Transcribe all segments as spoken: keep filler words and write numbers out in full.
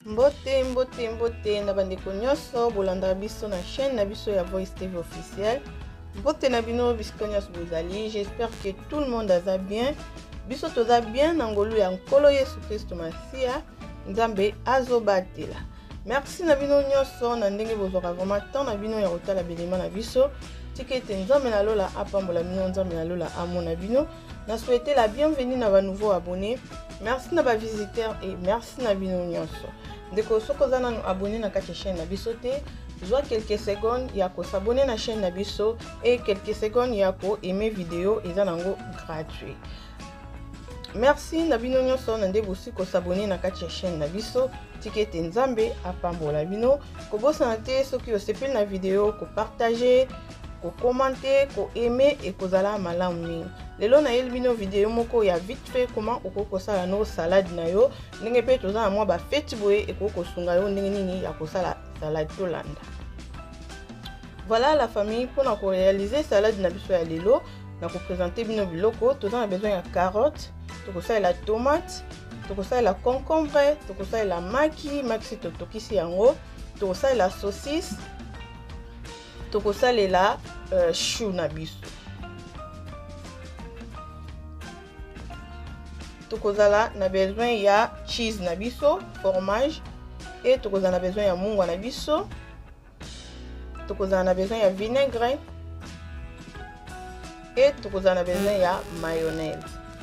Mbote mbote mbote na bandeko nyonso bolanda biso na chaîne na biso ya Voice T V officiel. Mbote na bino bisiko nyonso bozali, j'espère que tout le monde aza bien. Biso toza bien na ngolu ya nkolo Yesu Kristo Masia, Nzambe azobatela. Merci na bino nyonso na ndenge bozwaka vraiment temps na bino ya kotala bilema na biso. Tikete Nzambe na lola apambola bino, Nzambe na lola amona bino. Na souhaiter la bienvenue na ba nouveaux abonnés. Merci na ba visiteurs et merci na bino nyonso. Ndeko soko za nanu abonné na kati chaîne na biso te, zwa quelques secondes ya ko s'abonner na chaîne na biso et quelques secondes ya ko aimer vidéo eza nango gratuit. Merci na bino nyonso na nde bosi ko s'abonner na kati ya chaîne na biso. Tikete Nzambe apambola bino ko bosana te soki osepeli na vidéo ko partager, ko commenter, ko aimer et ko zala malamu mingi. Lelo na yel bino vidéo moko ya vite fait comment okoko sala no salade na yo ndenge pe toza na mwa ba feti boye ekoko sunga yo ndenge nini ya kosala salade tolanda. Voilà la famille, pour na ko réaliser salade na biso ya lelo na ko présenter bino biloko. Toza na besoin ya carotte, toko sala la tomate, toko sala la concombre, toko sala la maki, maki to tokisi yango, toko sala la saucisse, toko sala la euh, chou na biso. Tokozala na besoin ya cheese na biso, fromage, et tokozala na besoin ya mungwa na biso, tokozala na besoin ya vinaigre, et tokozala na besoin ya mayonnaise.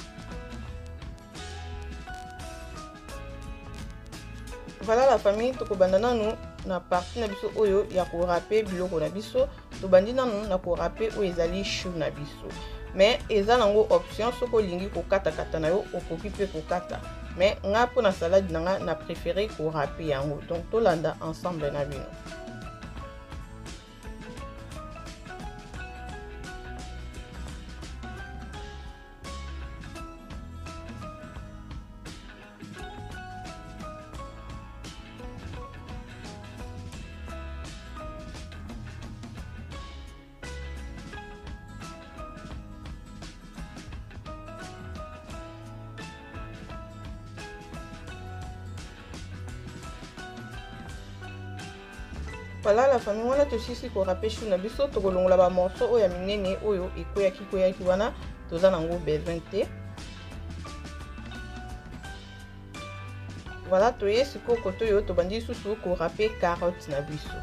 Voilà la famille, tokobanda nanu na partie na biso oyo ya ko râper biloko na biso, tobandi nanu na ko râper oyo ezali chou na biso. Mais eza nango option soko lingi ko kata kata na yo okoki pe ko kata. Mais nga po na salade nanga na préféré ko râper yango. Donc tolanda ensemble na bino. Voilà la famille, wana tosisi ko râper chou na biso, tokolongola ba morceau oyo ya minene oyo ekoyaki koyaki wana toza nango besoin te. Voilà, toye siko koto yo tobandi susu ko râper carotte na biso.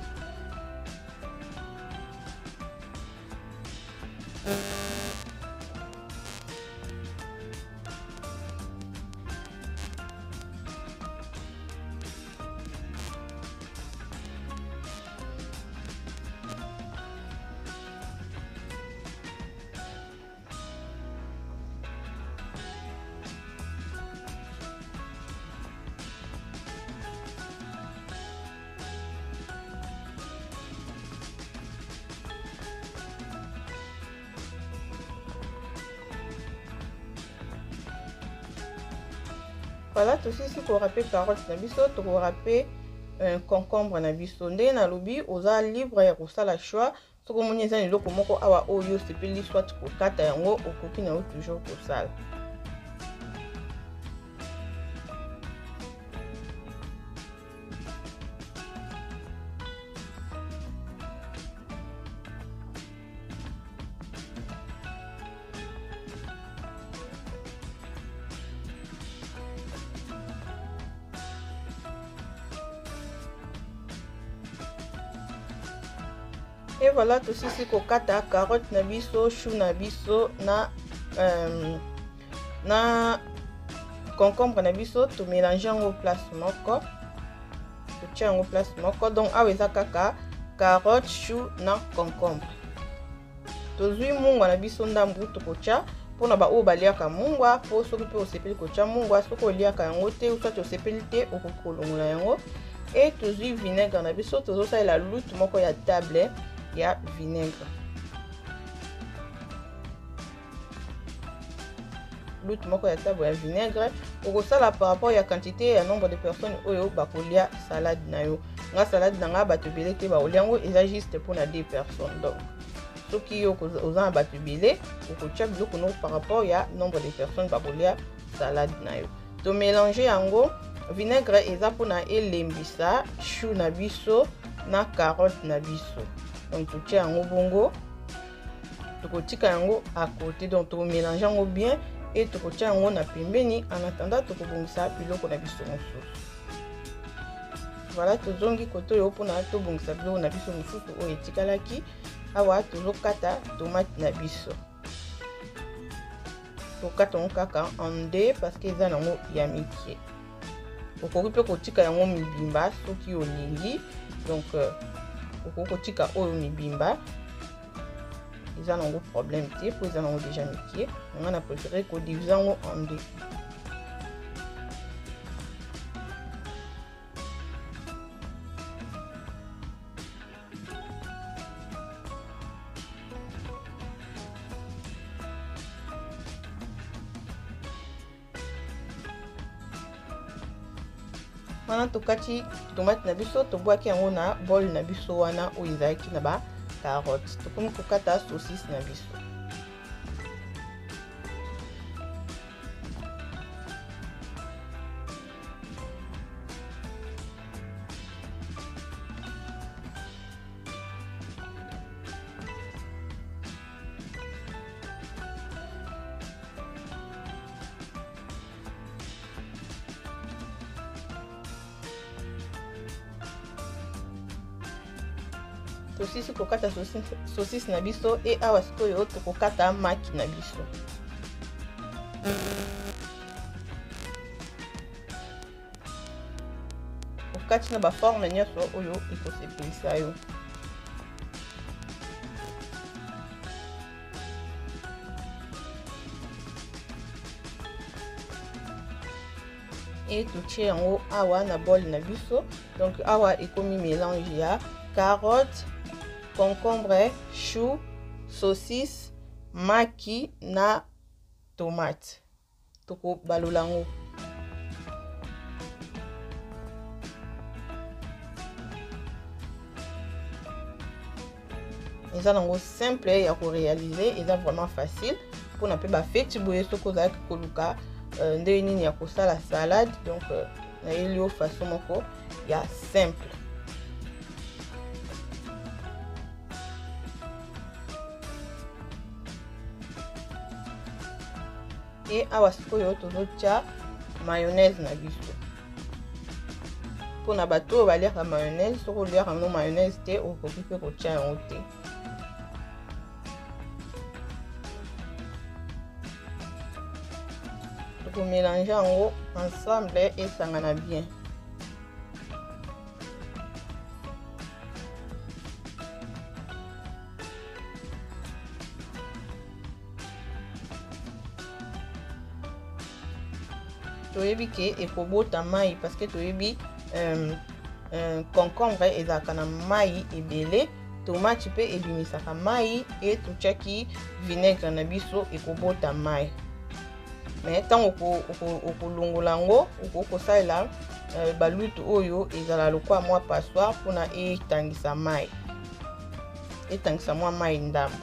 Voilà, tosisi ko râper carotte na biso, to ko râper un concombre na biso. Ndenge na lobi oza libre ya kosala choix. Soko moni eza eloko moko awa oyo sepeli soit ko kata yango okoki na yo toujours kosala. Et voilà, tosisi ko kata carotte na biso, chou na biso na euh, na concombre na biso, to mélanger en place moko. To tia en place moko. Donc awa eza kaka carotte, chou na concombre. Tozui mungwa na biso ndambu to kocha pona ba o baliaka mungwa, po soki pe osepeli kocha mungwa, soko oliaka yango te ou soit osepeli te okokolongola yango. Et tozui vinaigre na biso, tozo sala la loutre moko ya table ya vinaigre. Loutre moko ya table ya vinaigre. Oko sala par rapport ya quantité ya nombre de personnes oyo bakolia salade na yo. Nga salade na nga bato belé te ba oliango eza juste pour na deux personnes. Donc soki yo oza bato belé, oko tia biloko no par rapport ya nombre de personnes bakolia salade na yo. To mélanger yango vinaigre eza mpona elembisa chou na biso na carotte na biso. Donc totie yango bongo, tokotika yango à côté, donc tokomélange yango bien et tokotia yango na pembeni en attendant tokobongisa biloko na biso mosusu. Voilà, tozongi koto yo mpona tobongisa biloko na biso mosusu oyo etikalaki. Awa tozokata tomate na biso, tokata yango kaka en deux parce que eza nango ya mike. Okoki mpe kotika yango mibimba soki olingi, donc okoki kotika oyo mibimba, eza nango problème te po eza nango déjà mike. Nga na préféré kodivise yango en deux. Wana tokati tomate na biso, tobwaki yango na bol na biso wana oyo ezalaki na ba carotte. Tokomi kokata saucisse na biso. Tosisi kokata saucisse na biso et awa sikoyo tokokata maki na biso. Okati na ba forme nyonso oyo ekosepelisa yo. Et totie yango awa na bol na biso. Donc awa ekomi mélange ya carotte, concombre, chou, saucisse, maki na tomate. Toko balolango. Eza nango simple ya ko réaliser, eza vraiment facile. Pour na pe ba feti boye soko za koluka ndenge nini ya kosala salade, donc na elio façon moko ya simple. Et awa sikoyo tozotia mayonnaise na biso. Pona bato baliaka mayonnaise, soko oliaka no mayonnaise te, okoki mpe kotia yango te. Toko mélanger yango ensemble et sangana bien. Toyebi ke ekobota mai parce que toyebi euh, euh, concombre ezalaka na mai ebele, tomate pe ebimisaka mai et totiaki vinaigre na biso ekobota mai. Mais ntango okolongola yango okokosalela euh, balutu oyo ezala lokwa mwa passoire mpona etangisa mai, etangisa mwa mai ndambo.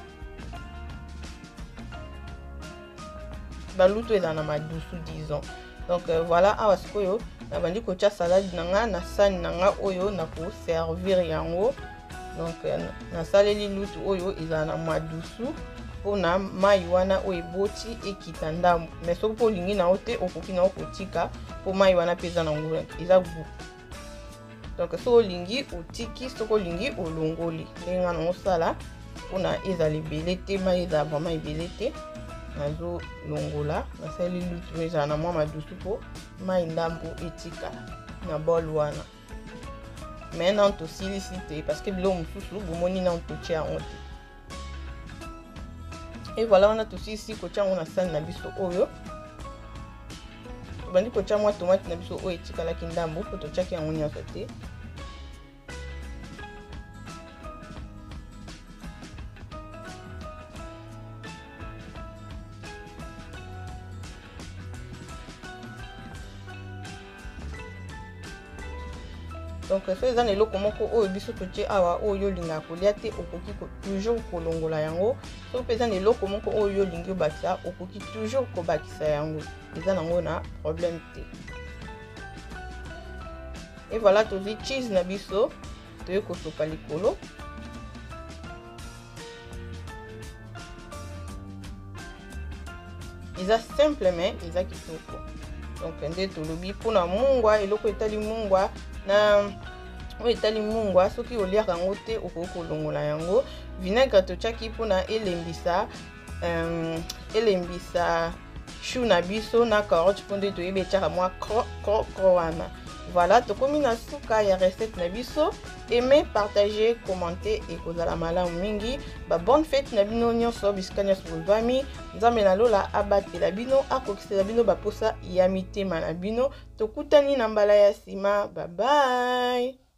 Balutu ezala na madusu disons. Donc euh, voilà, awa sikoyo na bandi kotia salade nanga na sani nanga oyo na ko servir yango. Donc euh, na saleli lutu oyo ezala na madusu pona mai wana oyo eboti ekita ndambo. Mais soki po lingi na ote okoki na okotika po mai wana peza na ngula eza goût. Donc so lingi otiki, soko lingi olongoli. Lenga na osala pona ezala ebele te, mai ezala vraiment ebele te. Nazo longola na sali lutu ezala na mwa madusu po mai ndambo etika na bol wana. Mais nan tosilisi te parce que bilo mosusu bomoni na totia yango te. Et voilà, on a tosilisi kotia yango na sani na biso oyo. Tobandi kotia mwa tomate na biso oyo etikalaki ndambo po totiaki yango nyonso te. Donc so eza na eloko moko oyo biso totie awa oyo yolinga kolia te, okoki toujours kolongola yango. So pe eza na eloko moko oyo yolingi obakisa, okoki toujours kobakisa yango. Eza nango na problème te. Et voilà, tozwi cheese na biso toye kosopa likolo. Eza simplement eza kitoko. Donc nde tolobi mpona mungwa eloko etali mungwa na oyo etali mungwa soki oliaka yango te okoki kolongola yango. Vinaigre totiaki mpona elembisa um, elembisa chou na biso na carotte mpo nde toyebi etiaka mwa cro cro cro wana. Voilà, tokomi na suka ya recette na biso. Aimez, partagez, commentez et kozala malamu mingi. Ba bonne fête na bino nyonso bisika nyonso bozwami. Nzambe na lola abatela bino akokisela bino baposa ya mitema na bino. Tokutani na mbala ya sima. Bye bye.